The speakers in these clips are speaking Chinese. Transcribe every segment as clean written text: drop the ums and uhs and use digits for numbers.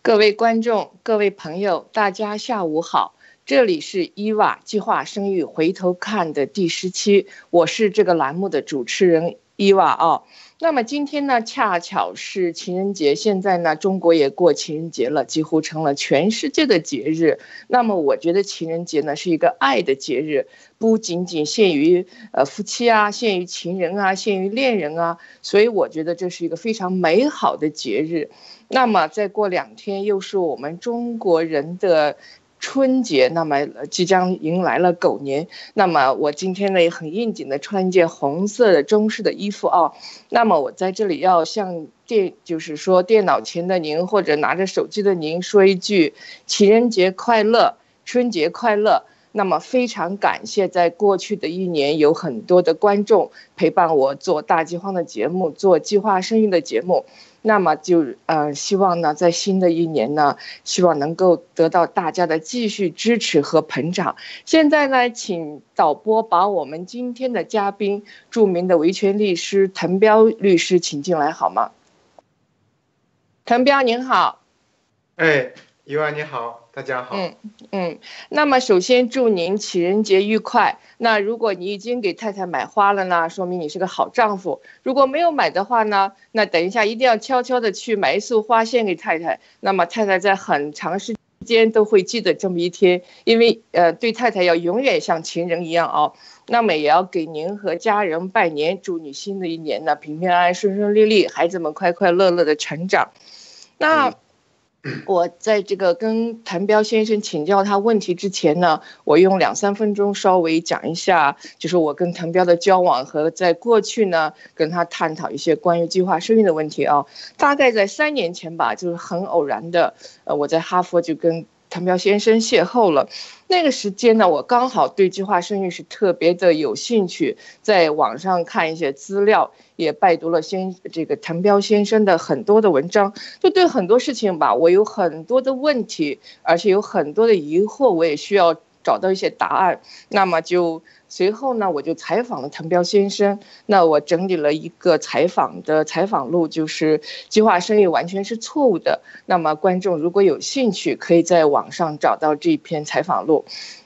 各位观众、各位朋友，大家下午好！这里是伊娃计划生育回头看的第10期，我是这个栏目的主持人伊娃啊。那么今天呢，恰巧是情人节，现在呢，中国也过情人节了，几乎成了全世界的节日。那么我觉得情人节呢是一个爱的节日，不仅仅限于夫妻啊，限于情人啊，限于恋人啊，所以我觉得这是一个非常美好的节日。那么再过2天又是我们中国人的春节，那么即将迎来了狗年。那么我今天呢也很应景的穿一件红色的中式的衣服啊。那么我在这里要向就是说电脑前的您或者拿着手机的您说一句情人节快乐，春节快乐。那么非常感谢在过去的1年有很多的观众陪伴我做大饥荒的节目，做计划生育的节目。那么就希望呢，在新的1年呢，希望能够得到大家的继续支持和捧场。现在呢，请导播把我们今天的嘉宾，著名的维权律师滕彪律师请进来好吗？滕彪您好。 伊万你好，大家好。 那么首先祝您情人节愉快。那如果你已经给太太买花了呢，说明你是个好丈夫。如果没有买的话呢，那等一下一定要悄悄的去买一束花献给太太。那么太太在很长时间都会记得这么一天，因为对太太要永远像情人一样哦。那么也要给您和家人拜年，祝你新的1年呢平平安安、顺顺利利，孩子们快快乐乐的成长。那我在这个跟滕彪先生请教他问题之前呢，我用2-3分钟稍微讲一下，就是我跟滕彪的交往和在过去呢跟他探讨一些关于计划生育的问题啊。大概在3年前吧，就是很偶然的，我在哈佛就跟滕彪先生邂逅了。那个时间呢，我刚好对计划生育是特别的有兴趣，在网上看一些资料，也拜读了这个滕彪先生的很多的文章，就对很多事情吧，我有很多的问题，而且有很多的疑惑，我也需要找到一些答案。那么就随后呢，我就采访了滕彪先生。那我整理了一个采访录，就是计划生育完全是错误的。那么观众如果有兴趣，可以在网上找到这篇采访录。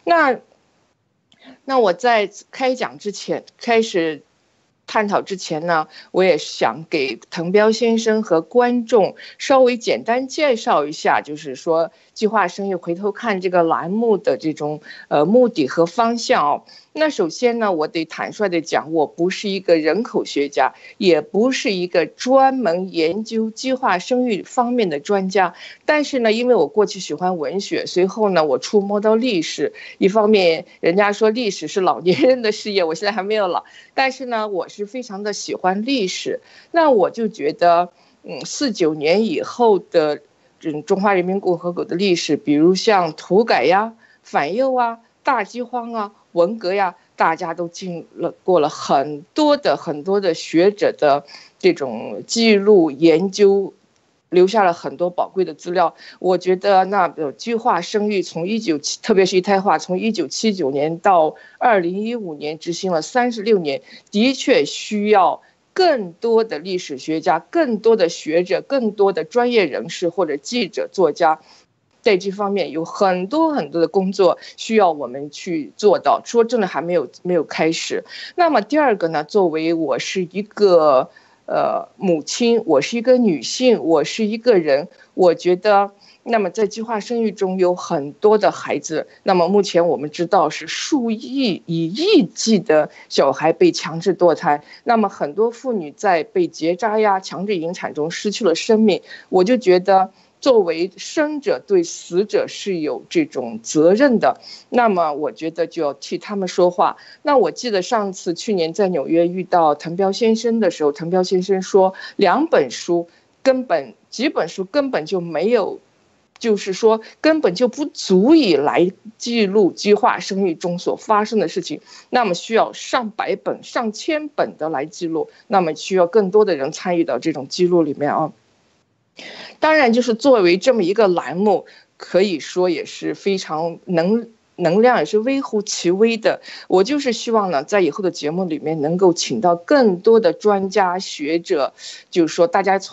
那我在开始探讨之前呢，我也想给滕彪先生和观众稍微简单介绍一下，就是说计划生育回头看这个栏目的这种目的和方向哦。那首先呢，我得坦率的讲，我不是一个人口学家，也不是一个专门研究计划生育方面的专家。但是呢，因为我过去喜欢文学，随后呢，我触摸到历史。一方面，人家说历史是老年人的事业，我现在还没有老，但是呢，我是非常的喜欢历史。那我就觉得49年以后的中华人民共和国的历史，比如像土改呀、反右啊、大饥荒啊、文革呀，大家都过了很多的学者的这种记录研究，留下了很多宝贵的资料。我觉得那计划生育特别是一胎化，从1979年到2015年执行了36年，的确需要更多的历史学家、更多的学者、更多的专业人士或者记者、作家，在这方面有很多的工作需要我们去做到。说真的，还没有开始。那么第二个呢，作为我是一个母亲，我是一个女性，我是一个人，我觉得。那么在计划生育中有很多的孩子，那么目前我们知道是以亿计的小孩被强制堕胎，那么很多妇女在被结扎呀、强制引产中失去了生命。我就觉得作为生者对死者是有这种责任的，那么我觉得就要替他们说话。那我记得去年在纽约遇到滕彪先生的时候，滕彪先生说几本书根本就没有，就是说根本就不足以来记录计划生育中所发生的事情，那么需要上百本、上千本的来记录，那么需要更多的人参与到这种记录里面啊。当然，就是作为这么一个栏目，可以说也是非常能量也是微乎其微的。我就是希望呢，在以后的节目里面能够请到更多的专家学者，就是说大家从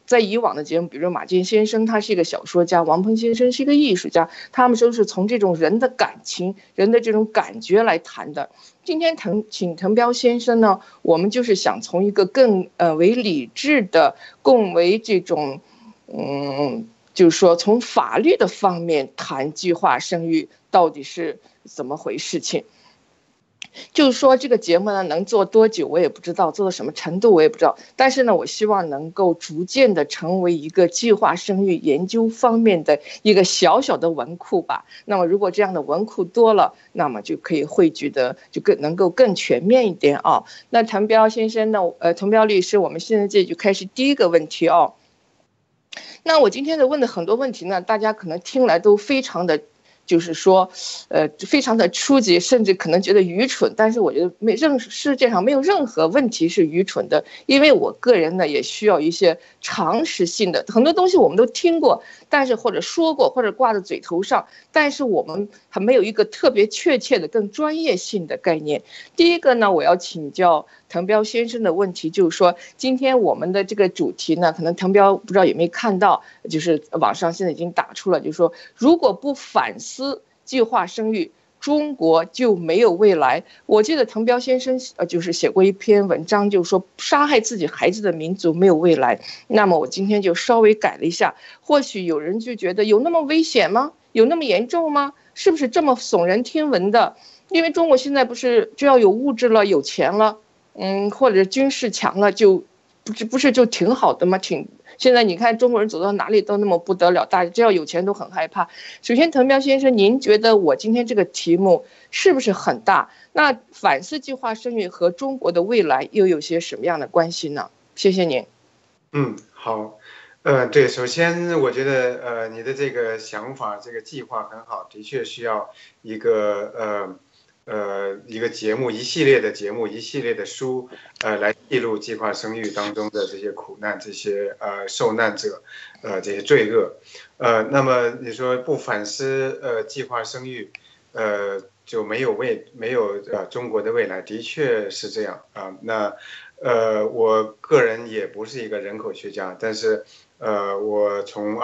在以往的节目，比如马健先生他是一个小说家，王鹏先生是一个艺术家，他们都是从这种人的感情、人的这种感觉来谈的。今天请滕彪先生呢，我们就是想从一个更为理智的、更为这种就是说从法律的方面谈计划生育到底是怎么回事情。就是说这个节目呢能做多久我也不知道，做到什么程度我也不知道，但是呢我希望能够逐渐的成为一个计划生育研究方面的一个小小的文库吧。那么如果这样的文库多了，那么就可以汇聚的就能够更全面一点啊。那滕彪先生呢，滕彪律师，我们现在这就开始第一个问题哦。那我今天的问的很多问题呢，大家可能听来都非常的就是说，非常的初级，甚至可能觉得愚蠢。但是我觉得世界上没有任何问题是愚蠢的，因为我个人呢也需要一些常识性的，很多东西我们都听过，但是或者说过，或者挂在嘴头上，但是我们还没有一个特别确切的、更专业性的概念。第一个呢，我要请教滕彪先生的问题就是说，今天我们的这个主题呢，可能滕彪不知道有没有看到，就是网上现在已经打出了，就是说如果不反思计划生育，中国就没有未来。我记得滕彪先生就是写过一篇文章，就是说杀害自己孩子的民族没有未来。那么我今天就稍微改了一下，或许有人就觉得有那么危险吗？有那么严重吗？是不是这么耸人听闻的？因为中国现在不是只要有物质了、有钱了，或者军事强了，就不是就挺好的吗？现在你看中国人走到哪里都那么不得了，大家只要有钱都很害怕。首先，滕彪先生，您觉得我今天这个题目是不是很大？那反思计划生育和中国的未来又有些什么样的关系呢？谢谢您。 好，对，首先我觉得你的这个想法、这个计划很好，的确需要一个一个节目、一系列的节目、一系列的书，来记录计划生育当中的这些苦难、这些受难者，这些罪恶，那么你说不反思计划生育，就没有中国的未来，的确是这样啊。那我个人也不是一个人口学家，但是我从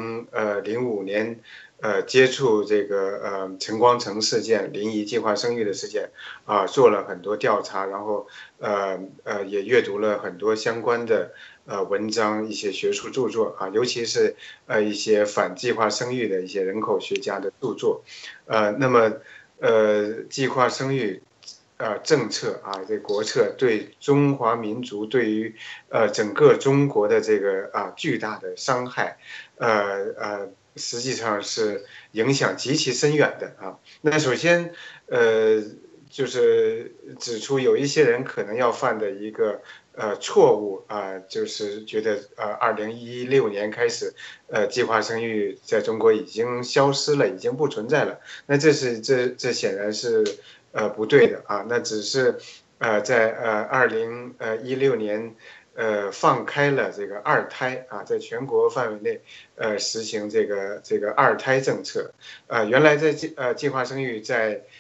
2005年接触这个陈光诚事件、临沂计划生育的事件做了很多调查，然后也阅读了很多相关的文章、一些学术著作尤其是一些反计划生育的一些人口学家的著作，那么计划生育政策这国策对中华民族对于整个中国的这个巨大的伤害，实际上是影响极其深远的那首先就是指出有一些人可能要犯的一个错误就是觉得2016年开始计划生育在中国已经消失了，已经不存在了。那这显然是不对的那只是在2016年放开了这个二胎在全国范围内实行这个二胎政策原来在计划生育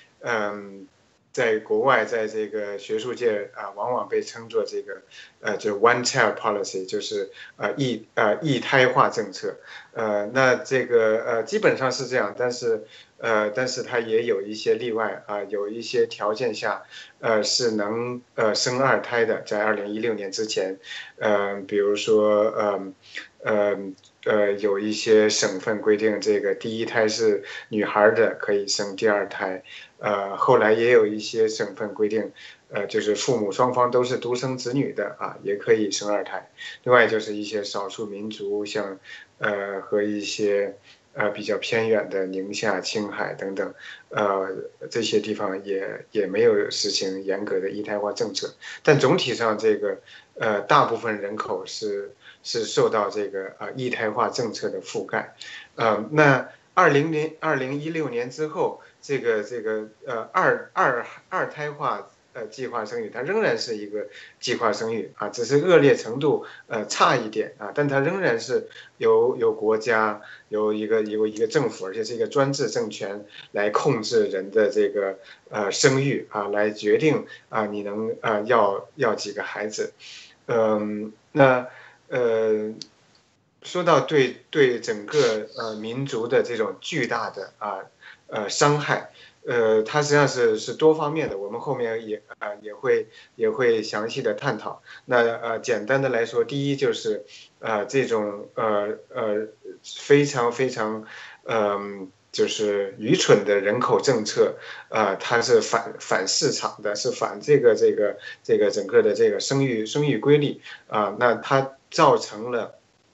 在国外，在这个学术界往往被称作这个就 one child policy， 就是一胎化政策。那这个基本上是这样，但是它也有一些例外有一些条件下是能生二胎的，在2016年之前，比如说有一些省份规定这个第一胎是女孩的可以生第二胎。后来也有一些省份规定，就是父母双方都是独生子女的也可以生二胎。另外就是一些少数民族，像和一些比较偏远的宁夏、青海等等，这些地方也没有实行严格的一胎化政策。但总体上，这个大部分人口是受到这个一胎化政策的覆盖。那2016年之后。这个二胎化计划生育，它仍然是一个计划生育只是恶劣程度差一点但它仍然是由国家由一个政府，而且是一个专制政权来控制人的这个生育来决定你能要几个孩子，那说到对整个民族的这种巨大的伤害，它实际上是多方面的，我们后面也会详细的探讨。那简单的来说，第一就是这种非常非常就是愚蠢的人口政策，它是反市场的，是反这个整个的这个生育规律那它造成了。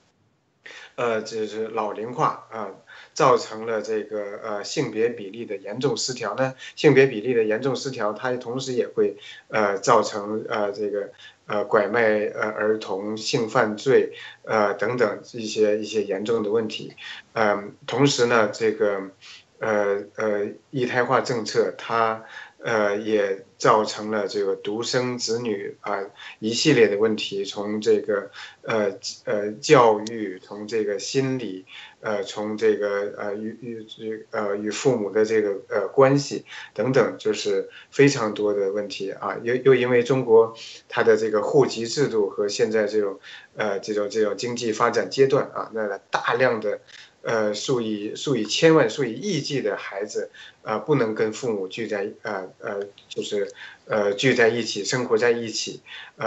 就是老龄化造成了这个性别比例的严重失调呢。性别比例的严重失调，它同时也会造成这个拐卖儿童、性犯罪等等一些严重的问题。同时呢，这个一胎化政策它。也造成了这个独生子女一系列的问题，从这个教育，从这个心理，从这个与父母的这个关系等等，就是非常多的问题又因为中国它的这个户籍制度和现在这种经济发展阶段那大量的。数以千万、数以亿计的孩子，不能跟父母就是聚在一起，生活在一起，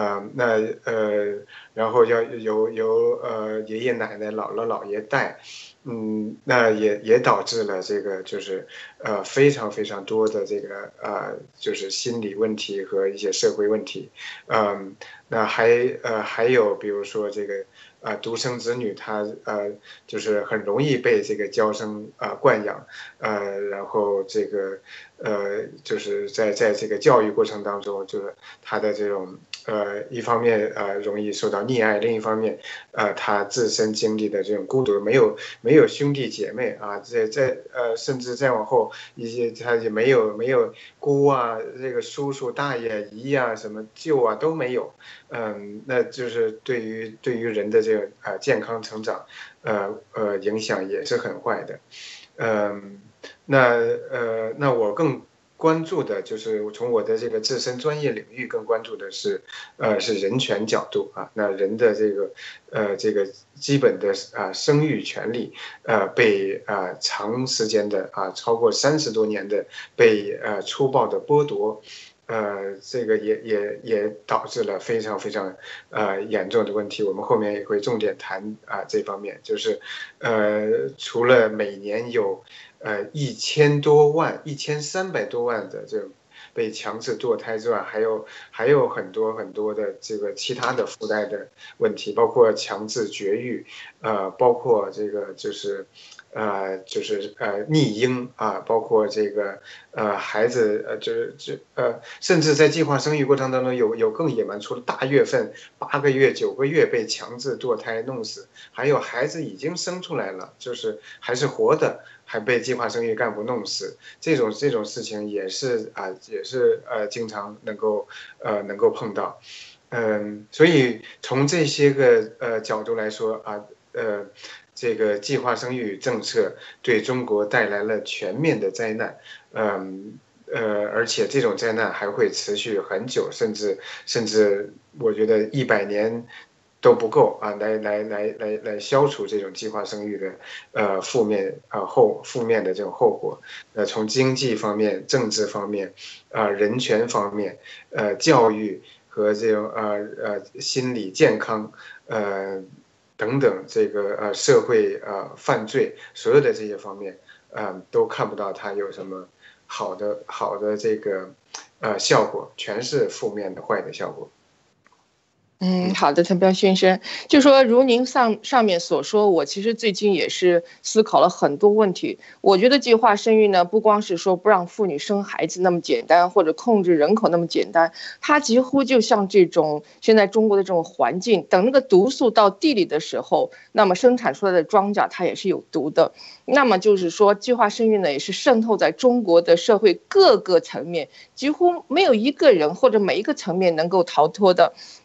然后要由爷爷奶奶、姥姥姥爷带，那也导致了这个就是非常非常多的这个就是心理问题和一些社会问题，那还有比如说这个。独生子女他就是很容易被这个娇生惯养，然后这个就是在这个教育过程当中，就是他的这种一方面容易受到溺爱，另一方面他自身经历的这种孤独，没有兄弟姐妹甚至再往后一些他也没有姑这个叔叔大爷姨什么舅都没有。那就是对于人的这个健康成长，影响也是很坏的。那我更关注的就是从我的这个自身专业领域更关注的是人权角度那人的这个基本的生育权利被长时间的超过30多年的被粗暴的剥夺。这个也导致了非常非常严重的问题。我们后面也会重点谈这方面，就是除了每年有1000多万、1300多万的这种被强制堕胎之外，还有很多很多的这个其他的附带的问题，包括强制绝育，包括这个就是溺婴包括这个孩子甚至在计划生育过程当中有更野蛮，除了大月份8个月、9个月被强制堕胎弄死，还有孩子已经生出来了，就是还是活的，还被计划生育干部弄死，这种事情也是经常能够碰到。所以从这些个角度来说这个计划生育政策对中国带来了全面的灾难，而且这种灾难还会持续很久，甚至我觉得100年都不够来消除这种计划生育的负面的这种后果。从经济方面、政治方面、人权方面、教育和这种心理健康等等这个社会犯罪所有的这些方面都看不到它有什么好的这个效果，全是负面的坏的效果。 好的，滕彪先生，就说如您上面所说，我其实最近也是思考了很多问题。我觉得计划生育呢，不光是说不让妇女生孩子那么简单，或者控制人口那么简单，它几乎就像这种现在中国的这种环境，等那个毒素到地里的时候，那么生产出来的庄稼它也是有毒的。那么就是说，计划生育呢，也是渗透在中国的社会各个层面，几乎没有一个人或者每一个层面能够逃脱的。那么你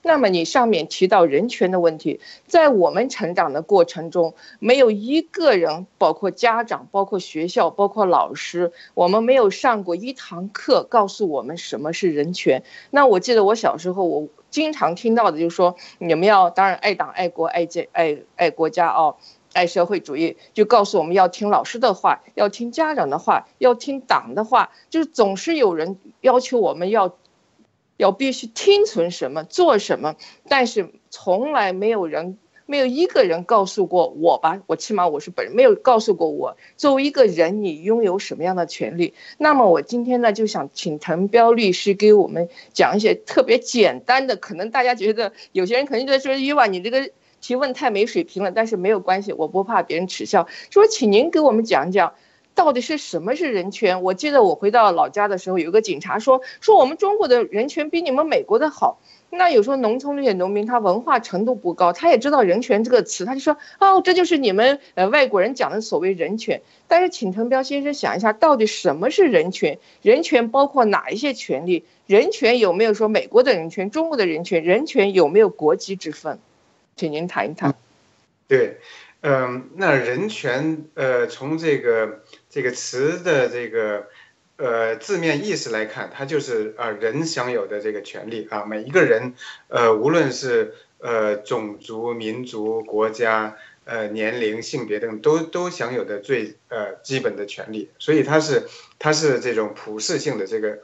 你上面提到人权的问题，在我们成长的过程中，没有一个人，包括家长、包括学校、包括老师，我们没有上过一堂课告诉我们什么是人权。那我记得我小时候，我经常听到的就是说，你们要当然爱党、爱国、爱国家哦。爱社会主义，就告诉我们要听老师的话，要听家长的话，要听党的话，就是总是有人要求我们要必须听从什么做什么，但是从来没有一个人告诉过我吧，我起码我是本人没有告诉过我，作为一个人你拥有什么样的权利。那么我今天呢就想请滕彪律师给我们讲一些特别简单的，可能大家觉得有些人可能觉得说伊娃你这个提问太没水平了，但是没有关系，我不怕别人耻笑，说请您给我们讲讲到底是什么是人权。我记得我回到老家的时候，有个警察说我们中国的人权比你们美国的好。那有时候农村那些农民他文化程度不高，他也知道人权这个词，他就说哦，这就是你们外国人讲的所谓人权。但是请滕彪先生想一下，到底什么是人权？人权包括哪一些权利？人权有没有说美国的人权、中国的人权？人权有没有国籍之分？请您谈一谈。 对，那人权，从这个词的这个字面意思来看，它就是人享有的这个权利啊，每一个人，无论是种族、民族、国家、年龄、性别等，都享有的最基本的权利，所以它是这种普世性的这个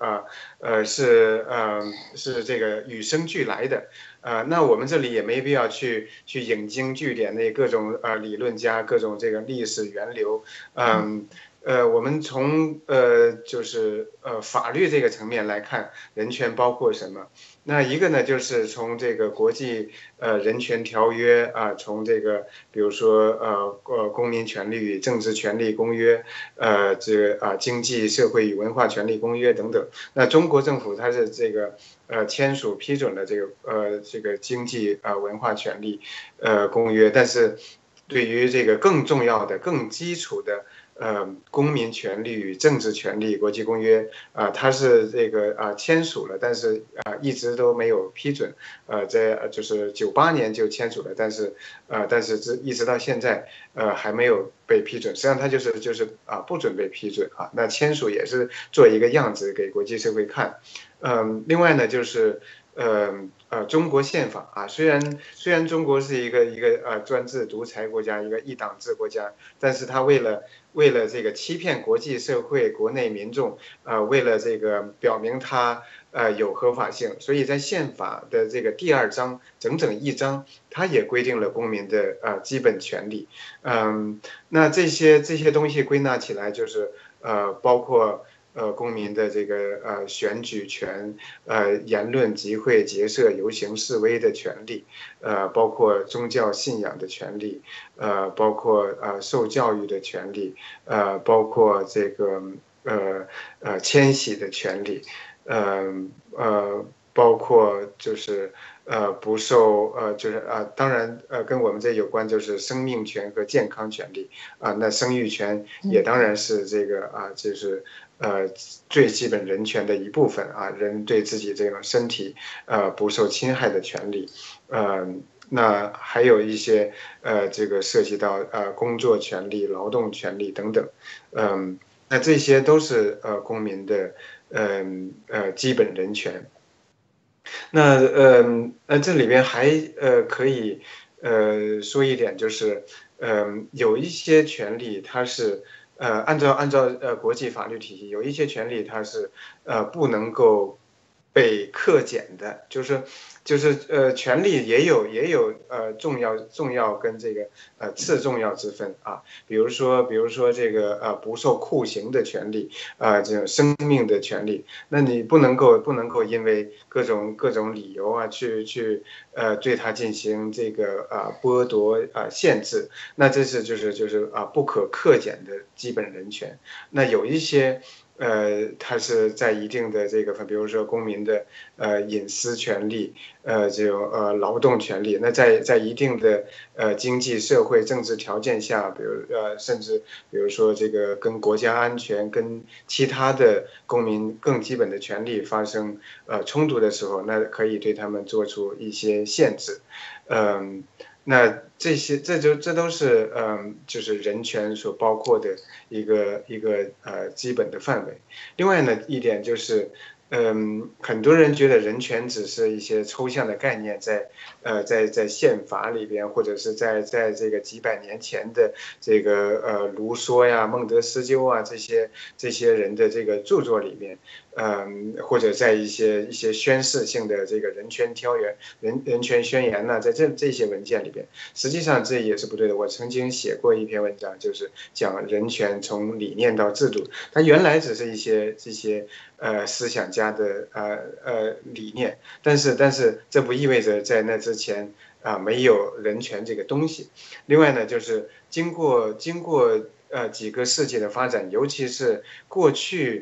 是这个与生俱来的。那我们这里也没必要去引经据典那各种理论家各种这个历史源流，我们从就是法律这个层面来看，人权包括什么？那一个呢，就是从这个国际人权条约啊，从这个比如说公民权利与政治权利公约，这个经济社会与文化权利公约等等。那中国政府它是这个签署批准了这个经济文化权利公约，但是对于这个更重要的、更基础的公民权利与政治权利国际公约它是这个签署了，但是一直都没有批准，在就是98年就签署了，但是一直到现在还没有被批准，实际上它就是不准备批准啊，那签署也是做一个样子给国际社会看。另外呢，就是中国宪法啊，虽然中国是一个专制独裁国家，一个一党制国家，但是他为了这个欺骗国际社会、国内民众，为了这个表明他有合法性，所以在宪法的这个第2章整整1章，它也规定了公民的基本权利。那这些东西归纳起来就是包括公民的这个选举权，言论集会结社游行示威的权利，包括宗教信仰的权利，包括受教育的权利，包括这个迁徙的权利，包括就是不受就是当然跟我们这有关，就是生命权和健康权利那生育权也当然是这个就是最基本人权的一部分人对自己这种身体不受侵害的权利，那还有一些这个涉及到工作权利、劳动权利等等，那这些都是公民的基本人权。那这里边还可以说一点，就是有一些权利它是按照国际法律体系，有一些权利它是不能够被克减的，就是权利也有重要跟这个次重要之分比如说这个不受酷刑的权利这种生命的权利，那你不能够因为各种理由去对他进行这个剥夺限制，那这是就是不可克减的基本人权。那有一些它是在一定的这个，比如说公民的隐私权利，这种劳动权利，那在一定的经济社会政治条件下，比如甚至比如说这个跟国家安全跟其他的公民更基本的权利发生冲突的时候，那可以对他们做出一些限制，那这都是就是人权所包括的一个基本的范围。另外呢，一点就是，很多人觉得人权只是一些抽象的概念在宪法里边，或者是在这个几百年前的这个卢梭呀、孟德斯鸠啊这些人的这个著作里面，或者在一些宣誓性的这个人权条约、人权宣言呢，在这些文件里边，实际上这也是不对的。我曾经写过一篇文章，就是讲人权从理念到制度，它原来只是一些这些思想家的理念，但是这不意味着在那之前没有人权这个东西。另外呢，就是经过几个世纪的发展，尤其是过去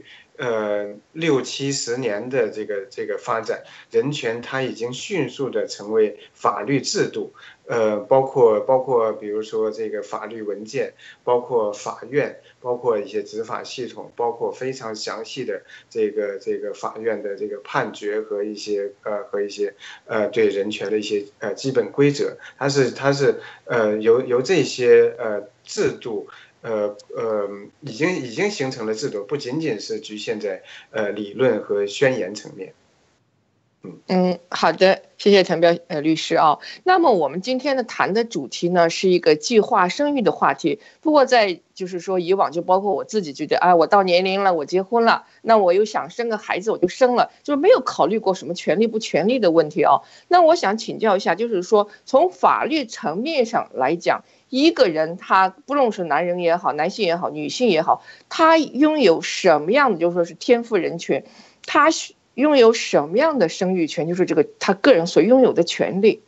60-70年的这个发展，人权它已经迅速的成为法律制度，包括比如说这个法律文件，包括法院，包括一些执法系统，包括非常详细的这个法院的这个判决和一些对人权的一些基本规则，它是由这些制度。已经形成了制度，不仅仅是局限在理论和宣言层面。 好的，谢谢滕彪律师啊。那么我们今天的谈的主题呢，是一个计划生育的话题。不过在就是说以往就包括我自己觉得，我到年龄了，我结婚了，那我又想生个孩子，我就生了，就没有考虑过什么权利不权利的问题啊。那我想请教一下，就是说从法律层面上来讲，一个人他不论是男人也好，男性也好，女性也好，他拥有什么样的就是说是天赋人权，他拥有什么样的生育权，就是这个他个人所拥有的权利。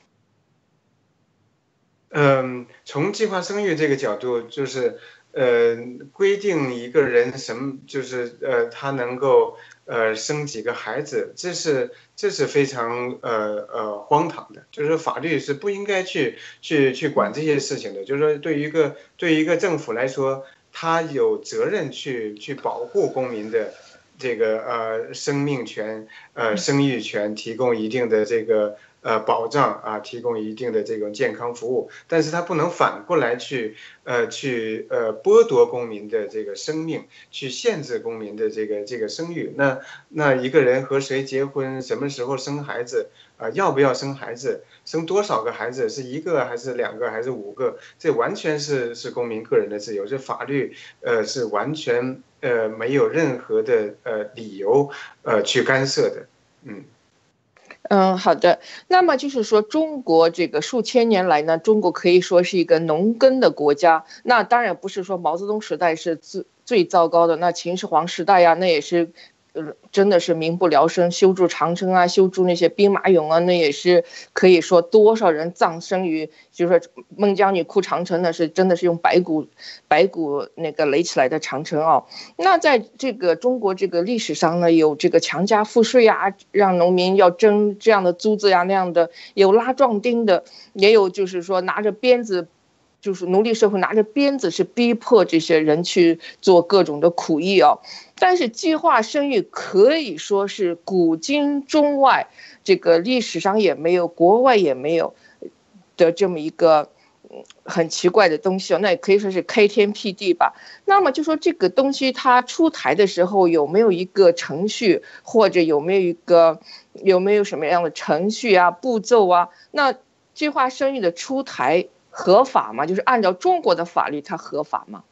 从计划生育这个角度，就是规定一个人什么，就是他能够生几个孩子，这是非常荒唐的，就是法律是不应该去管这些事情的。就是说，对于一个政府来说，他有责任去保护公民的这个生命权、生育权，提供一定的这个保障啊，提供一定的这种健康服务，但是他不能反过来去剥夺公民的这个生命，去限制公民的这个生育。那一个人和谁结婚，什么时候生孩子要不要生孩子，生多少个孩子，是一个还是两个还是5个，这完全是公民个人的自由，这法律是完全没有任何的理由去干涉的。 好的。那么就是说，中国这个数千年来呢，中国可以说是一个农耕的国家。那当然不是说毛泽东时代是最糟糕的，那秦始皇时代呀，那也是。真的是民不聊生，修筑长城啊，修筑那些兵马俑啊，那也是可以说多少人葬身于，就是说孟姜女哭长城，那是真的是用白骨那个垒起来的长城啊。那在这个中国这个历史上呢，有这个强加赋税啊，让农民要征这样的租子呀那样的，有拉壮丁的，也有就是说拿着鞭子。就是奴隶社会拿着鞭子是逼迫这些人去做各种的苦役啊。但是计划生育可以说是古今中外这个历史上也没有，国外也没有的这么一个很奇怪的东西，那也可以说是开天辟地吧。那么就说这个东西它出台的时候有没有一个程序，或者有没有什么样的程序啊、步骤啊？那计划生育的出台合法吗？就是按照中国的法律，它合法吗？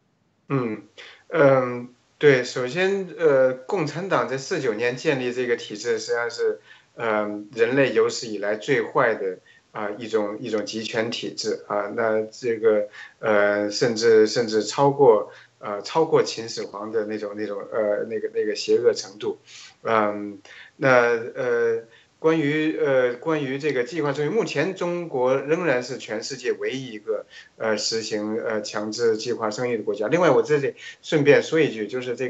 对，首先，共产党在49年建立这个体制，实际上是，人类有史以来最坏的一种集权体制啊。那这个，甚至超过秦始皇的那种那个邪恶程度，那关于这个计划生育，目前中国仍然是全世界唯一一个实行强制计划生育的国家。另外，我这里顺便说一句，就是这个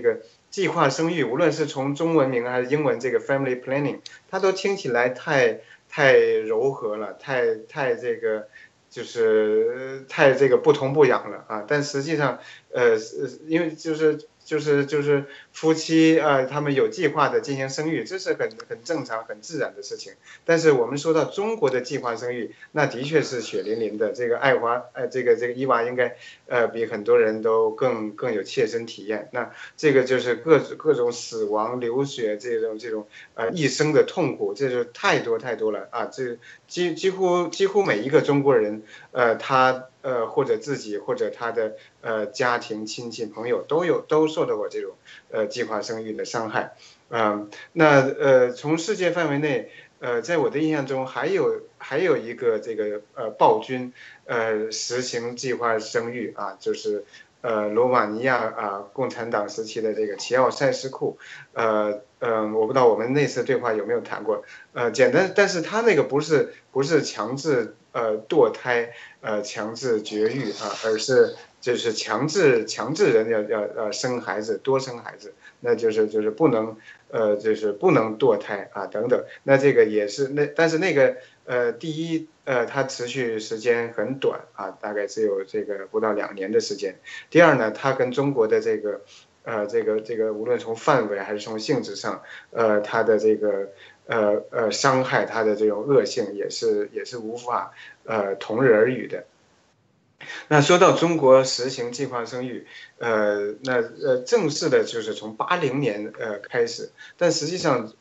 计划生育，无论是从中文名还是英文这个 family planning，它都听起来太柔和了，太这个就是太这个不痛不痒了啊。但实际上，因为就是夫妻他们有计划的进行生育，这是很正常、很自然的事情。但是我们说到中国的计划生育，那的确是血淋淋的。这个爱华，这个伊娃应该比很多人都更有切身体验。那这个就是各种死亡、流血这种一生的痛苦，这就太多了啊！这几乎每一个中国人，他或者自己或者他的家庭亲戚朋友都受到过这种计划生育的伤害。那从世界范围内，在我的印象中还有一个这个暴君实行计划生育啊，就是罗马尼亚共产党时期的这个齐奥塞斯库。我不知道我们那次对话有没有谈过，简单，但是他那个不是强制堕胎强制绝育啊，而是就是强制人要生孩子，多生孩子，那就是不能就是不能堕胎啊等等。那这个也是但是那个第一它持续时间很短啊，大概只有这个不到2年的时间。第二呢，它跟中国的这个无论从范围还是从性质上，它的这个伤害，它的这种恶性也是无法同日而语的。那说到中国实行计划生育，正式的就是从80年开始，但实际上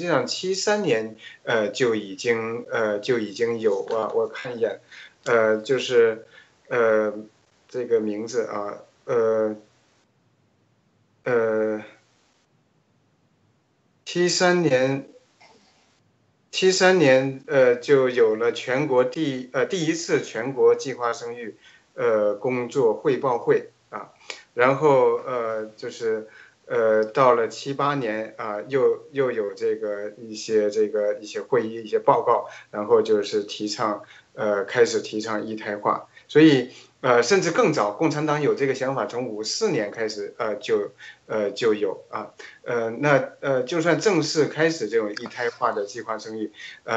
73年就已经有啊，我看一眼，就是这个名字啊，73年。就有了全国第一次全国计划生育工作汇报会啊，然后就是到了78年啊，又有这个一些会议一些报告，然后就是开始提倡一胎化，所以甚至更早，共产党有这个想法，从54年开始就有啊。就算正式开始这种一胎化的计划生育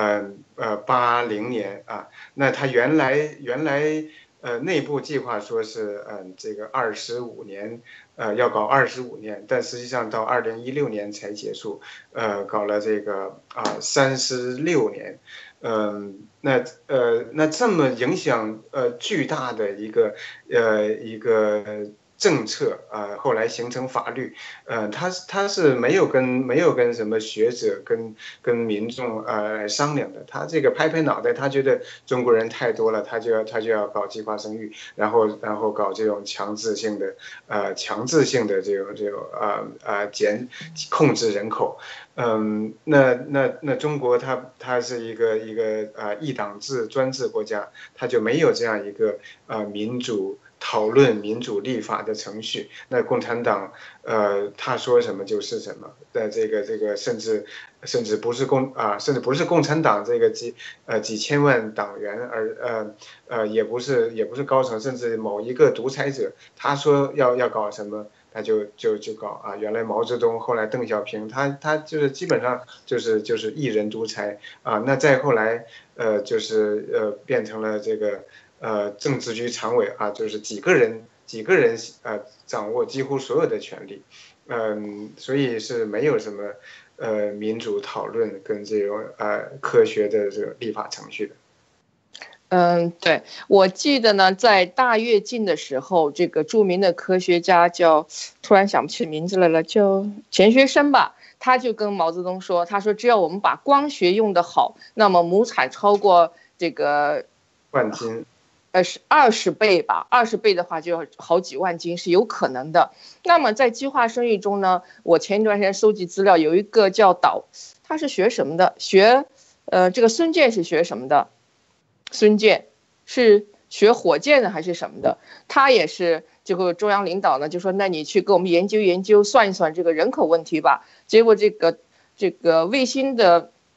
，80年啊，那他原来内部计划说是这个25年，要搞25年，但实际上到2016年才结束，搞了这个36年。那这么影响巨大的一个政策后来形成法律，他是没有跟什么学者跟民众来商量的，他这个拍脑袋，他觉得中国人太多了，他就要搞计划生育，然后搞这种强制性的这种控制人口。那中国它是一个一党制专制国家，它就没有这样一个民主讨论、民主立法的程序。那共产党他说什么就是什么。这个甚至不是共产党这个几千万党员，也不是高层，甚至某一个独裁者，他说要搞什么，他就搞啊！原来毛泽东，后来邓小平，他就是基本上就是一人独裁啊。那再后来，就是变成了这个政治局常委啊，就是几个人掌握几乎所有的权利，所以是没有什么民主讨论跟这种科学的这个立法程序的。 对，我记得呢，在大跃进的时候，这个著名的科学家突然想不起名字来了，叫钱学森吧，他就跟毛泽东说，他说只要我们把光学用得好，那么亩产超过这个万斤， 是20倍吧，20倍的话就要好几万斤是有可能的。那么在计划生育中呢，我前一段时间收集资料，有一个叫他是学什么的？这个孙健是学什么的？孙健是学火箭的还是什么的？他也是这个中央领导呢，就说那你去给我们研究算一算这个人口问题吧。结果这个卫星的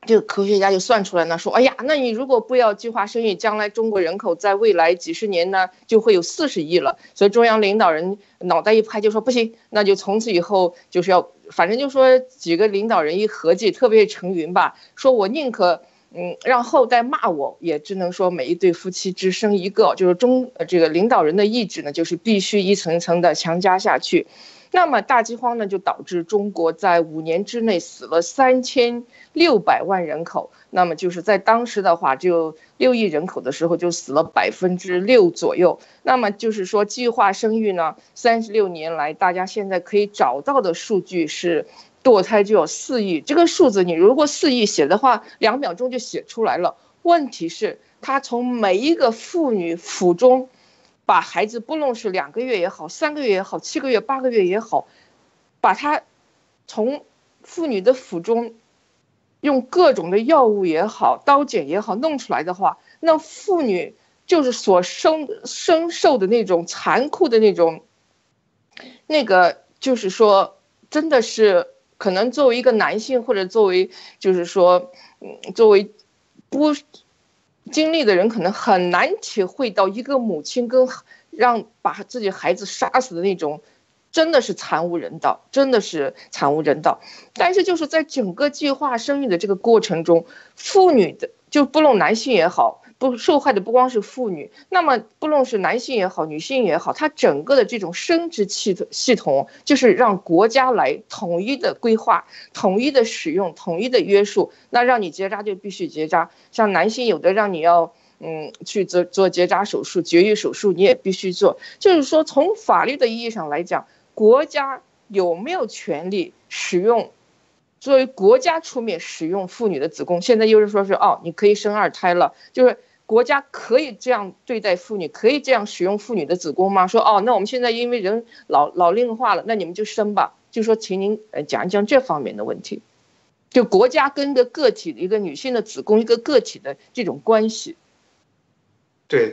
这个科学家就算出来呢，说，哎呀，那你如果不要计划生育，将来中国人口在未来几十年呢，就会有40亿了。所以中央领导人脑袋一拍，就说不行，那就从此以后就是要，反正就说几个领导人一合计，特别是陈云吧，说我宁可让后代骂我，也只能说每一对夫妻只生一个，就是这个领导人的意志呢，就是必须一层层的强加下去。那么大饥荒呢，就导致中国在5年之内死了3600万人口。那么就是在当时的话，就6亿人口的时候，就死了6%左右。那么就是说，计划生育呢，36年来，大家现在可以找到的数据是，堕胎就有4亿。这个数字你如果4亿写的话，2秒钟就写出来了。问题是，他从每一个妇女腹中把孩子，不论是2个月也好，3个月也好，7个月、8个月也好，把他从妇女的腹中用各种的药物也好，刀剪也好弄出来的话，那妇女就是所深受的那种残酷的那个，就是说，真的是可能作为一个男性，或者作为就是说，作为不经历的人，可能很难体会到一个母亲跟让把自己孩子杀死的那种，真的是惨无人道，真的是惨无人道。但是就是在整个计划生育的这个过程中，妇女的就不论男性也好，不受害的不光是妇女，那么不论是男性也好，女性也好，它整个的这种生殖系统，就是让国家来统一的规划、统一的使用、统一的约束。那让你结扎就必须结扎，像男性有的让你要去做结扎手术、绝育手术，你也必须做。就是说，从法律的意义上来讲，国家有没有权利使用？作为国家出面使用妇女的子宫，现在又是说是你可以生2胎了，就是国家可以这样对待妇女，可以这样使用妇女的子宫吗？说那我们现在因为人老龄化了，那你们就生吧。就说请您讲一讲这方面的问题，就国家跟一个个体的一个女性的子宫一个个体的这种关系。 对，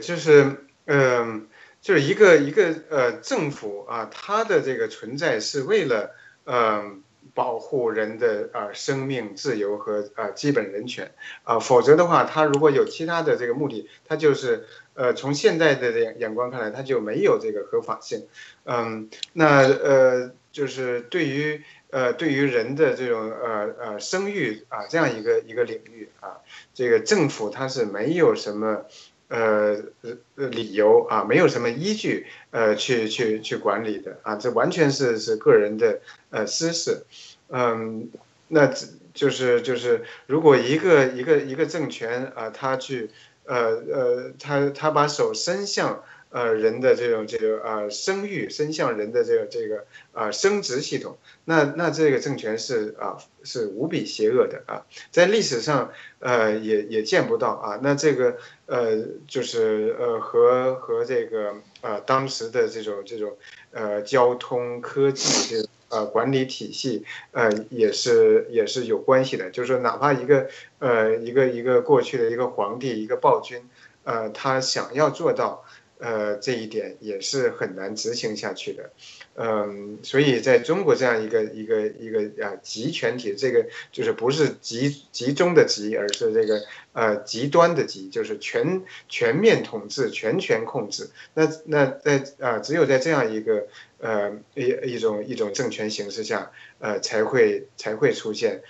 就是一个政府啊，它的这个存在是为了保护人的生命、自由和基本人权否则的话，它如果有其他的这个目的，它就是从现在的眼光看来，它就没有这个合法性。那就是对于人的这种生育这样一个领域这个政府它是没有什么理由没有什么依据去管理的这完全是个人的私事。那就是如果一个政权他去他把手伸向人的这个生育，伸向人的这个生殖系统，那这个政权是无比邪恶的在历史上也见不到那这个就是和这个当时的这种交通科技管理体系也是有关系的，就是说哪怕一个过去的一个皇帝一个暴君他想要做到这一点也是很难执行下去的。所以在中国这样一个集权体，这个就是不是集中的集，而是这个极端的极，就是全面统治、全权控制。那在只有在这样一个一种政权形势下才会出现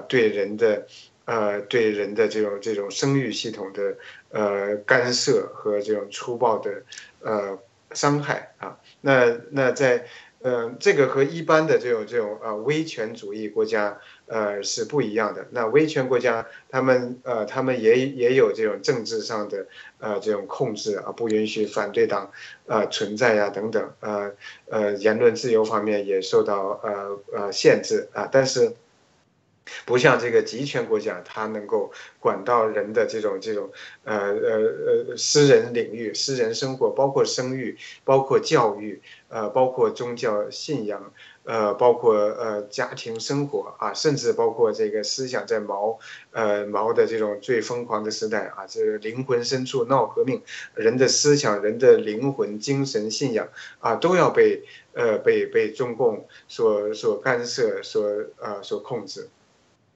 对人的这种生育系统的干涉和这种粗暴的伤害那在这个和一般的这种威权主义国家是不一样的。那威权国家他们也有这种政治上的这种控制不允许反对党存在等等言论自由方面也受到限制但是不像这个集权国家，它能够管到人的这种私人领域、私人生活，包括生育、包括教育包括宗教信仰包括家庭生活甚至包括这个思想，在毛的这种最疯狂的时代这个灵魂深处闹革命，人的思想、人的灵魂、精神信仰都要被中共所干涉、所控制。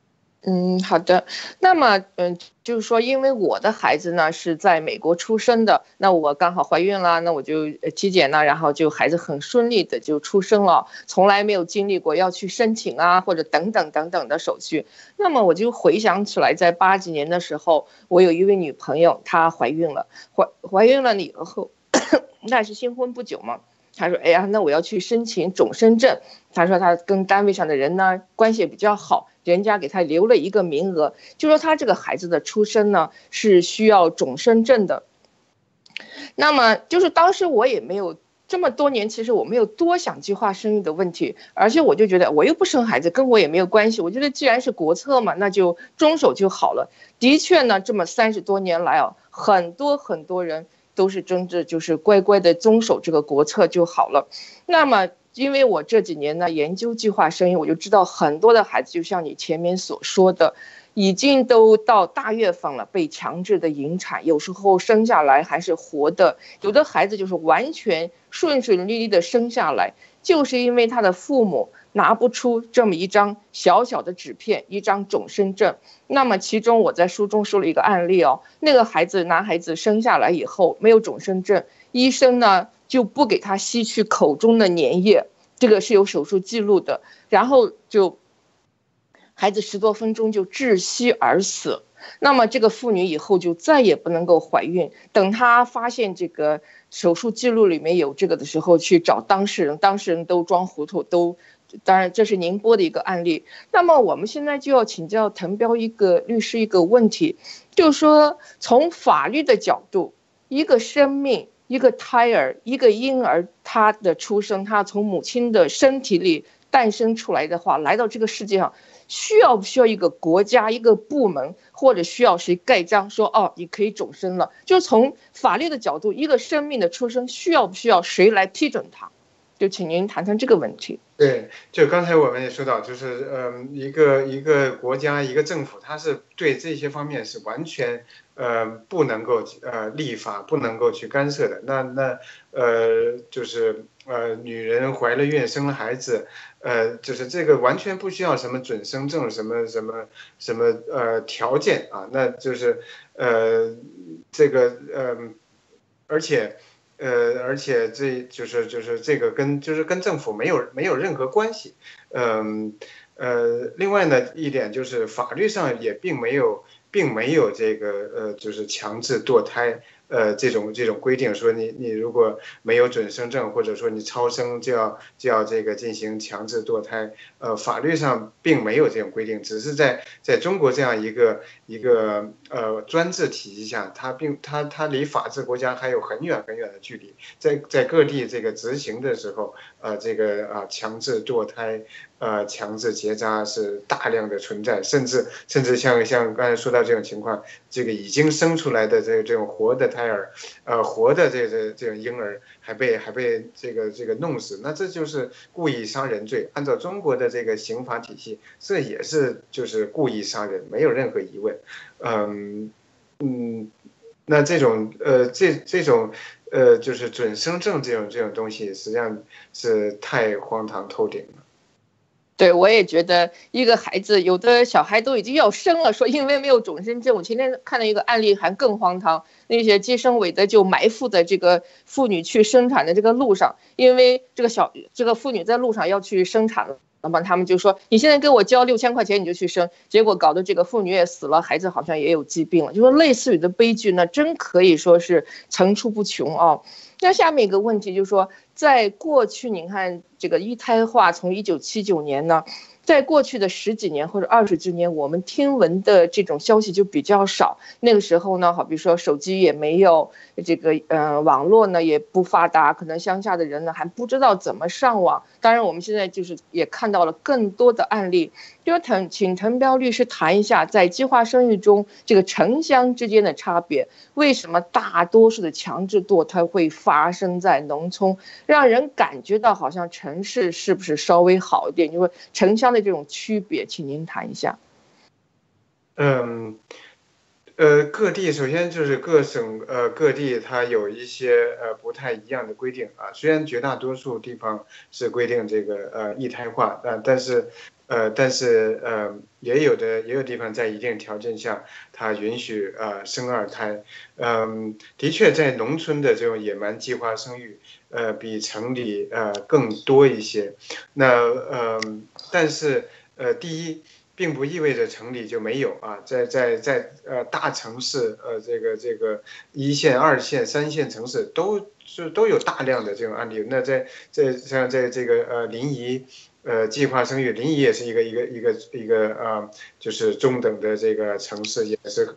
好的。那么，就是说，因为我的孩子呢是在美国出生的，那我刚好怀孕了，那我就体检了，然后就孩子很顺利的就出生了，从来没有经历过要去申请啊或者等等等等的手续。那么我就回想起来，在80几年的时候，我有一位女朋友，她怀孕了，怀孕了以后，那是新婚不久嘛。她说：“哎呀，那我要去申请种生证。”她说她跟单位上的人呢关系也比较好，人家给她留了一个名额，就说她这个孩子的出生呢是需要种生证的。那么就是当时我也没有这么多年，其实我没有多想计划生育的问题，而且我就觉得我又不生孩子，跟我也没有关系。我觉得既然是国策嘛，那就遵守就好了。的确呢，这么30多年来啊，很多很多人都是真的就是乖乖的遵守这个国策就好了。那么因为我这几年呢研究计划生育，我就知道很多的孩子，就像你前面所说的，已经都到大月份了，被强制的引产，有时候生下来还是活的，有的孩子就是完全顺顺利利的生下来，就是因为他的父母拿不出这么一张小小的纸片，一张种生证。那么其中我在书中说了一个案例哦，那个男孩子生下来以后没有种生证，医生呢就不给他吸取口中的粘液，这个是有手术记录的，然后就孩子10多分钟就窒息而死。那么这个妇女以后就再也不能够怀孕。等她发现这个手术记录里面有这个的时候，去找当事人，当事人都装糊涂，当然这是宁波的一个案例。那么我们现在就要请教滕彪律师一个问题，就是说从法律的角度，一个生命，一个胎儿，一个婴儿，他的出生，他从母亲的身体里诞生出来的话，来到这个世界上，需要不需要一个国家、一个部门，或者需要谁盖章说哦，你可以种生了？就是从法律的角度，一个生命的出生需要不需要谁来批准它？就请您谈谈这个问题。 对，就刚才我们也说到，就是一个国家一个政府，它是对这些方面是完全不能够立法，不能够去干涉的。就是女人怀了孕生了孩子，就是这个完全不需要什么准生证什么条件啊，那就是这个而且这就是这个跟政府没有任何关系。另外呢一点就是法律上也并没有这个就是强制堕胎这种规定，说你如果没有准生证，或者说你超生就要这个进行强制堕胎，法律上并没有这种规定，只是在中国这样一个专制体系下，它离法治国家还有很远很远的距离，在各地这个执行的时候，这个强制堕胎。强制结扎是大量的存在，甚至像刚才说到这种情况，这个已经生出来的这种活的胎儿，活的这种婴儿还被这个弄死，那这就是故意杀人罪。按照中国的这个刑法体系，这也是就是故意杀人，没有任何疑问。嗯嗯，那这种就是准生证这种东西，实际上是太荒唐透顶了。 对，我也觉得一个孩子，有的小孩都已经要生了，说因为没有种生证。我前天看到一个案例还更荒唐，那些接生委的就埋伏在这个妇女去生产的这个路上，因为这个妇女在路上要去生产了。那么他们就说：“你现在给我交6000块钱，你就去生。”结果搞得这个妇女也死了，孩子好像也有疾病了。就说类似于的悲剧呢，真可以说是层出不穷啊。那下面一个问题就是说，在过去，你看这个一胎化从1979年呢，在过去的10几年或者20几年，我们听闻的这种消息就比较少。那个时候呢，好比说手机也没有，这个网络呢也不发达，可能乡下的人呢还不知道怎么上网。当然，我们现在就是也看到了更多的案例。就请滕彪律师谈一下，在计划生育中这个城乡之间的差别，为什么大多数的强制堕胎会发生在农村，让人感觉到好像城市是不是稍微好一点？就是城乡的这种区别，请您谈一下。 嗯， 各地首先就是各省各地它有一些不太一样的规定啊。虽然绝大多数地方是规定这个一胎化，但是也有地方在一定条件下，它允许生二胎。的确在农村的这种野蛮计划生育，比城里更多一些。但是第一，并不意味着城里就没有啊，在大城市这个一线、二线、三线城市都有大量的这种案例。那像在这个临沂。计划生育，临沂也是一个就是中等的这个城市，也是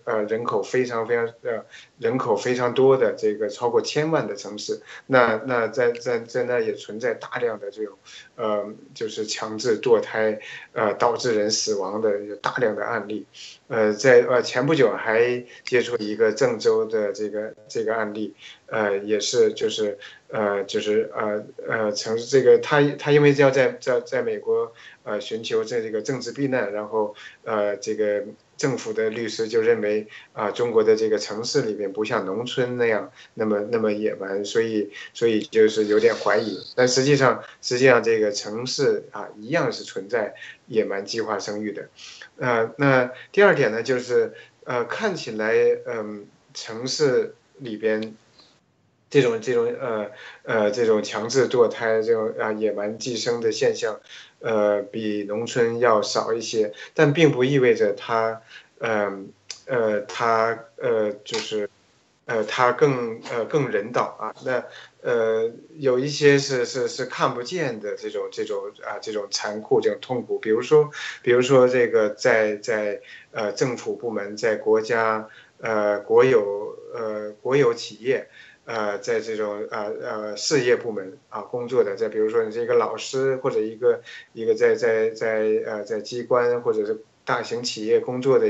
人口非常多的这个超过1000万的城市。那在那也存在大量的这种就是强制堕胎导致人死亡的有大量的案例。在前不久还接触一个郑州的这个案例，也是城市这个他因为要在美国寻求这个政治避难，然后这个政府的律师就认为中国的这个城市里面不像农村那样那么野蛮，所以就是有点怀疑。但实际上这个城市一样是存在野蛮计划生育的。那第二点呢，就是看起来城市里边这种强制堕胎这种野蛮计生的现象，比农村要少一些，但并不意味着它更人道啊。那有一些是看不见的这种残酷这种痛苦，比如说这个在政府部门在国家国有企业。在这种事业部门工作的，再比如说你是一个老师或者一个在机关或者是大型企业工作的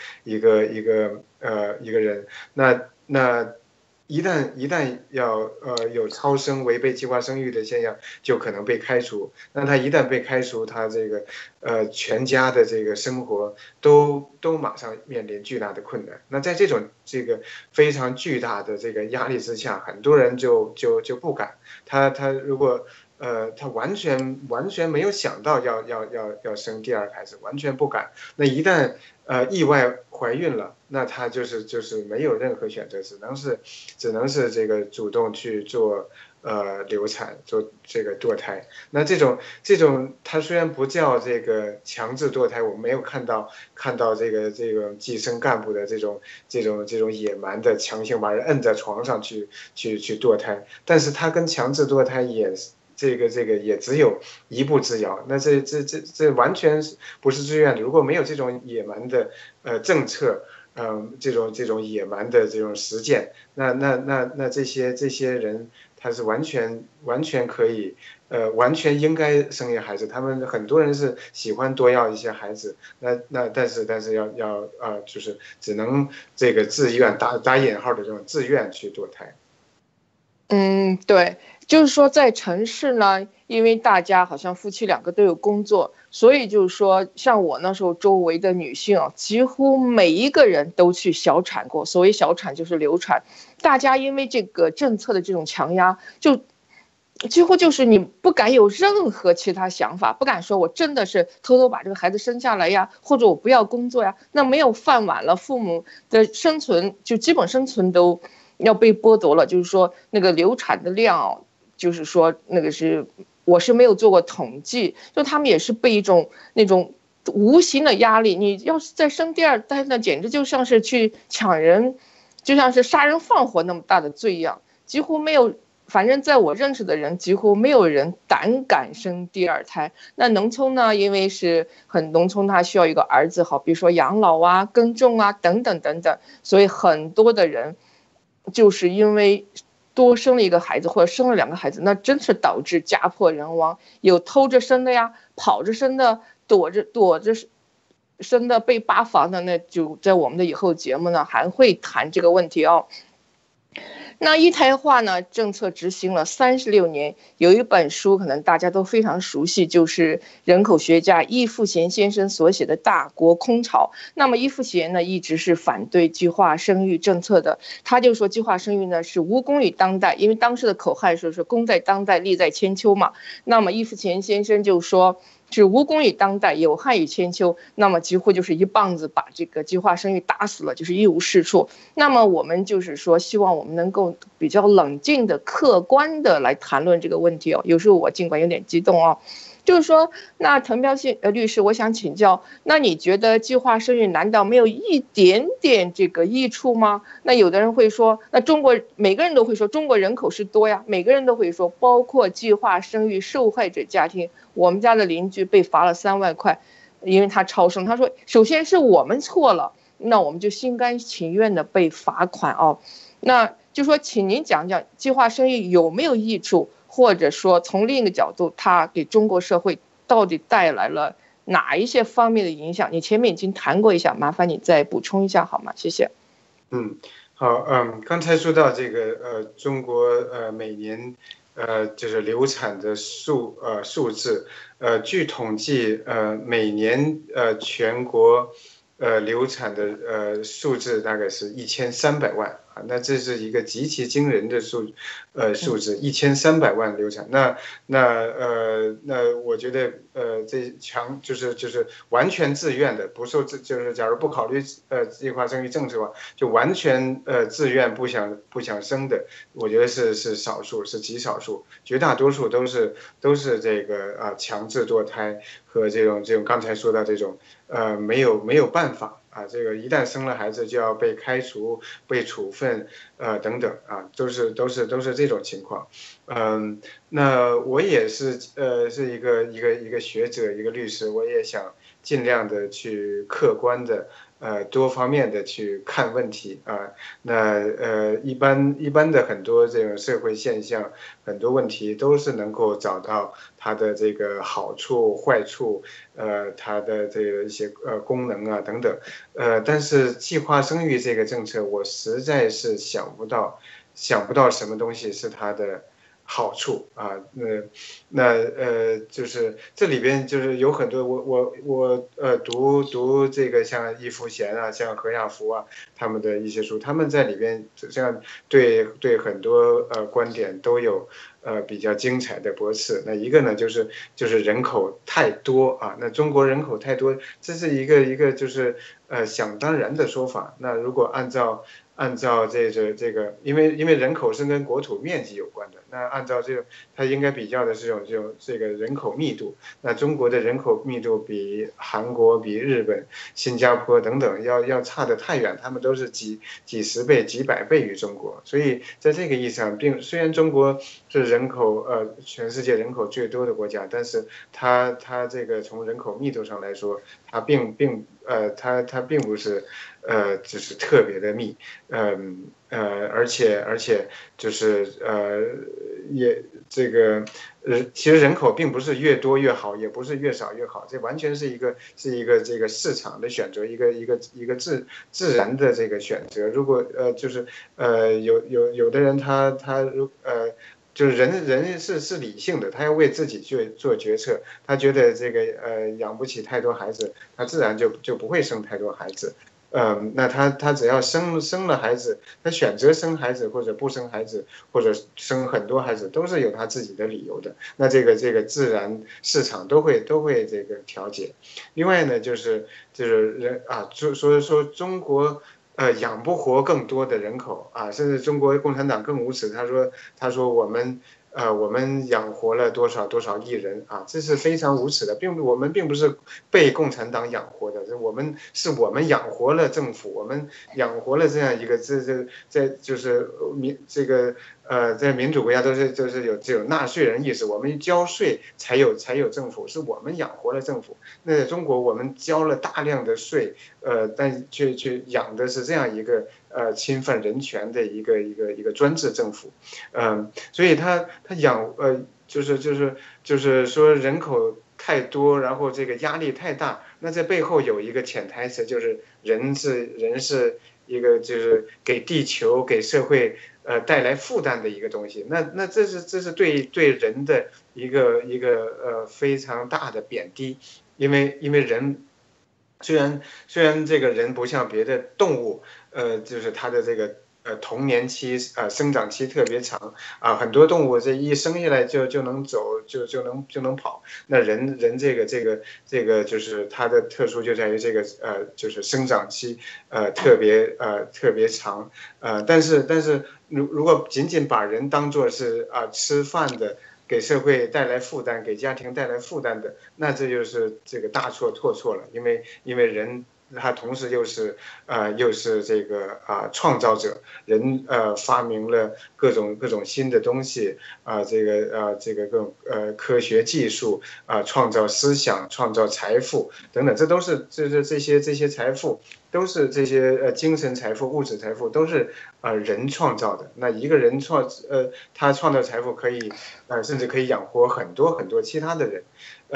一个人，那一旦要有超生违背计划生育的现象，就可能被开除。那他一旦被开除，他这个全家的这个生活都马上面临巨大的困难。那在这个非常巨大的这个压力之下，很多人就不敢。他如果他完全没有想到要生第二个孩子，完全不敢。那一旦意外怀孕了，那他就是没有任何选择，只能是这个主动去做流产，做这个堕胎。那这种它虽然不叫这个强制堕胎，我们没有看到这个计生干部的这种野蛮的强行把人摁在床上去堕胎，但是它跟强制堕胎也这个也只有一步之遥。那这完全不是自愿的。如果没有这种野蛮的政策，这种野蛮的这种实践，那这些人他是完全可以完全应该生一个孩子。他们很多人是喜欢多要一些孩子，但是要就是只能这个自愿打引号的这种自愿去堕胎。 对，就是说在城市呢，因为大家好像夫妻两个都有工作，所以就是说，像我那时候周围的女性几乎每一个人都去小产过。所谓小产就是流产。大家因为这个政策的这种强压，就几乎就是你不敢有任何其他想法，不敢说我真的是偷偷把这个孩子生下来呀，或者我不要工作呀。那没有饭碗了，父母的生存就基本生存都要被剥夺了。就是说那个流产的量，就是说那个我是没有做过统计，就他们也是被一种那种无形的压力。你要是再生第二胎，那简直就像是去抢人，就像是杀人放火那么大的罪一样。几乎没有，反正在我认识的人几乎没有人胆敢生第二胎。那农村呢，因为是很农村，他需要一个儿子，好比如说养老啊、耕种啊等等等等，所以很多的人就是因为多生了一个孩子或者生了2个孩子，那真是导致家破人亡。有偷着生的呀，跑着生的，躲着生的被扒房的。那就在我们的以后节目呢还会谈这个问题哦。 那一胎化呢政策执行了36年，有一本书可能大家都非常熟悉，就是人口学家易富贤先生所写的《大国空巢》。那么易富贤呢一直是反对计划生育政策的，他就说计划生育呢是无功于当代，因为当时的口号说是功在当代，利在千秋嘛。那么易富贤先生就说是无功于当代，有害于千秋，那么几乎就是一棒子把这个计划生育打死了，就是一无是处。那么我们就是说，希望我们能够比较冷静的、客观的来谈论这个问题哦。有时候我尽管有点激动哦，就是说，那滕彪律师，我想请教，那你觉得计划生育难道没有一点点这个益处吗？那有的人会说，那中国每个人都会说中国人口是多呀，每个人都会说，包括计划生育受害者家庭。我们家的邻居被罚了3万块，因为他超生。他说，首先是我们错了，那我们就心甘情愿的被罚款哦。那就说，请您讲讲计划生育有没有益处，或者说从另一个角度，它给中国社会到底带来了哪一些方面的影响？你前面已经谈过一下，麻烦你再补充一下好吗？谢谢。 好，刚才说到这个中国每年就是流产的数字，据统计每年全国流产的数字大概是1300万啊，那这是一个极其惊人的数字，1300万流产。那我觉得这就是完全自愿的，不受就是假如不考虑计划生育政策的话，就完全自愿不想生的，我觉得是少数，是极少数，绝大多数都是这个强制堕胎和这种刚才说到这种没有办法啊，这个一旦生了孩子就要被开除、被处分等等啊，都是这种情况。那我也是是一个学者，一个律师，我也想尽量的去客观的多方面的去看问题啊。那一般的很多这种社会现象，很多问题都是能够找到它的这个好处、坏处，它的这个一些功能啊等等，但是计划生育这个政策，我实在是想不到什么东西是它的好处啊。就是这里边就是有很多我读这个像易福贤啊，像何亚福啊他们的一些书，他们在里边这样对很多观点都有比较精彩的驳斥。那一个呢就是人口太多啊，那中国人口太多，这是一个就是想当然的说法。那如果按照这个，因为人口是跟国土面积有关的，那按照这个，它应该比较的是这个人口密度。那中国的人口密度比韩国、比日本、新加坡等等要差得太远，他们都是几十倍、几百倍于中国。所以在这个意义上，虽然中国是人口全世界人口最多的国家，但是它这个从人口密度上来说，它并不是就是特别的密。而且就是也这个其实人口并不是越多越好，也不是越少越好，这完全是一个这个市场的选择，一个自然的这个选择。如果就是有的人他就是人是理性的，他要为自己去做决策，他觉得这个养不起太多孩子，他自然就不会生太多孩子。那他只要生了孩子，他选择生孩子或者不生孩子，或者生很多孩子，都是有他自己的理由的。那这个自然市场都会这个调节。另外呢，就是人啊，说中国养不活更多的人口啊，甚至中国共产党更无耻，他说我们养活了多少亿人啊，这是非常无耻的，我们并不是被共产党养活的，我们养活了政府，我们养活了这样一个在就是这个在民主国家都是就是有这种纳税人意识，我们交税才有政府，是我们养活了政府。那在中国我们交了大量的税，但却养的是这样一个侵犯人权的一个专制政府。所以他养就是说人口太多，然后这个压力太大，那在背后有一个潜台词，就是人是一个就是给地球给社会带来负担的一个东西。那这是对人的一个非常大的贬低，因为人虽然这个人不像别的动物，就是他的这个童年期生长期特别长啊，很多动物这一生下来就能走，就能跑。那人这个就是它的特殊就在于这个就是生长期特别长。但是如果仅仅把人当作是吃饭的，给社会带来负担，给家庭带来负担的，那这就是这个大错特错了。因为人他同时又是这个创造者，人发明了各种新的东西这个各种科学技术创造思想，创造财富等等，这些财富都是这些精神财富、物质财富都是人创造的。那一个人他创造财富可以甚至可以养活很多很多其他的人。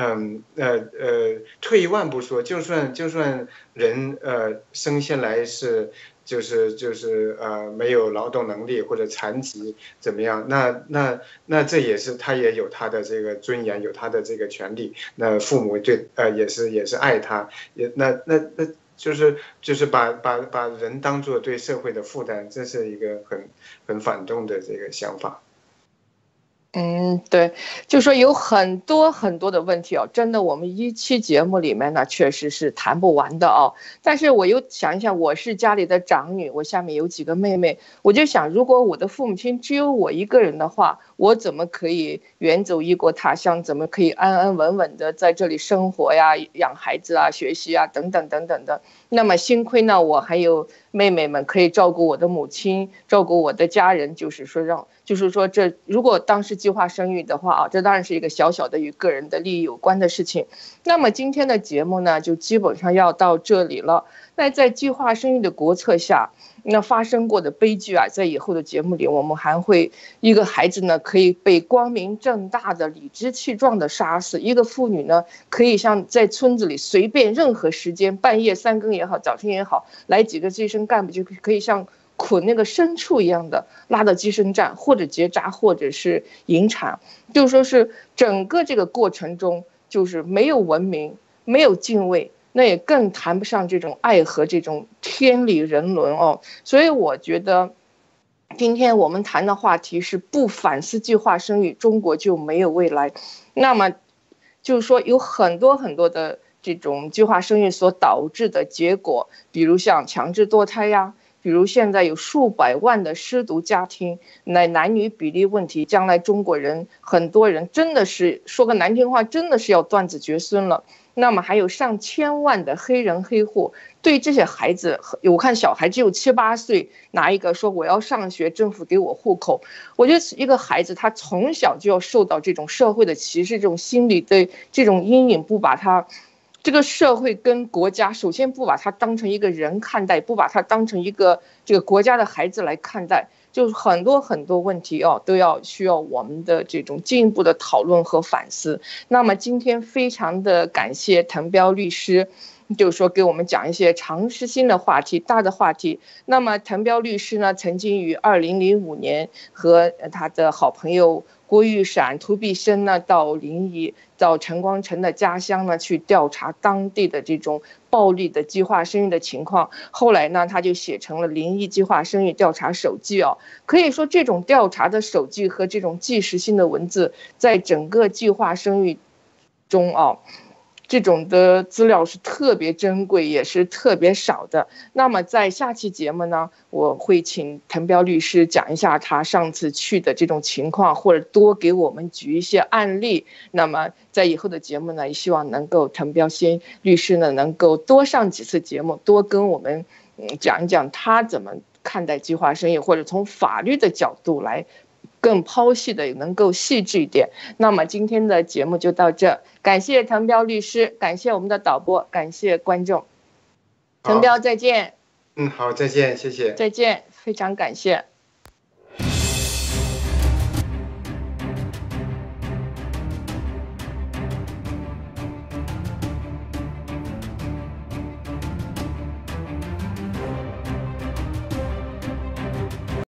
退一万步说，就算人生下来就是没有劳动能力或者残疾怎么样，那这他也有他的这个尊严，有他的这个权利。那父母也是爱他，那就是把人当作对社会的负担，这是一个很反动的这个想法。 对，就说有很多很多的问题哦，真的，我们一期节目里面呢，确实是谈不完的哦。但是我又想一想，我是家里的长女，我下面有几个妹妹，我就想，如果我的父母亲只有我一个人的话，我怎么可以远走异国他乡？怎么可以安安稳稳的在这里生活呀、养孩子啊、学习啊等等等等的？那么幸亏呢，我还有妹妹们可以照顾我的母亲，照顾我的家人，就是说这如果当时计划生育的话啊，这当然是一个小小的与个人的利益有关的事情。那么今天的节目呢，就基本上要到这里了。那在计划生育的国策下，那发生过的悲剧啊，在以后的节目里，我们还会一个孩子呢可以被光明正大的、理直气壮的杀死；一个妇女呢，可以像在村子里随便任何时间，半夜3更也好，早晨也好，来几个基层干部就可以像捆那个牲畜一样的拉到计生站，或者结扎，或者是引产。就说是整个这个过程中，就是没有文明，没有敬畏。那也更谈不上这种爱和这种天理人伦哦。所以我觉得今天我们谈的话题是不反思计划生育，中国就没有未来。那么就是说有很多很多的这种计划生育所导致的结果，比如像强制堕胎呀，比如现在有数百万的失独家庭，男女比例问题，将来中国人很多人真的是说个难听话，真的是要断子绝孙了。那么还有上千万的黑人黑户，对这些孩子，我看小孩只有7、8岁，拿一个说我要上学，政府给我户口。我觉得一个孩子他从小就要受到这种社会的歧视，这种心理的这种阴影，不把他这个社会跟国家首先不把他当成一个人看待，不把他当成一个这个国家的孩子来看待。就是很多很多问题哦，都需要我们的这种进一步的讨论和反思。那么今天非常的感谢滕彪律师，就是说给我们讲一些常识性的话题、大的话题。那么滕彪律师呢，曾经于2005年和他的好朋友郭玉闪、涂必生呢，到临沂、到陈光诚的家乡呢，去调查当地的这种暴力的计划生育的情况。后来呢，他就写成了《临沂计划生育调查手记》哦。可以说，这种调查的手记和这种纪实性的文字，在整个计划生育中啊，这种的资料是特别珍贵，也是特别少的。那么在下期节目呢，我会请滕彪律师讲一下他上次去的这种情况，或者多给我们举一些案例。那么在以后的节目呢，也希望能够滕彪律师呢能够多上几次节目，多跟我们讲一讲他怎么看待计划生育，或者从法律的角度来更剖析的能够细致一点。那么今天的节目就到这，感谢滕彪律师，感谢我们的导播，感谢观众。滕彪再见。 好，再见，谢谢。 再见，非常感谢。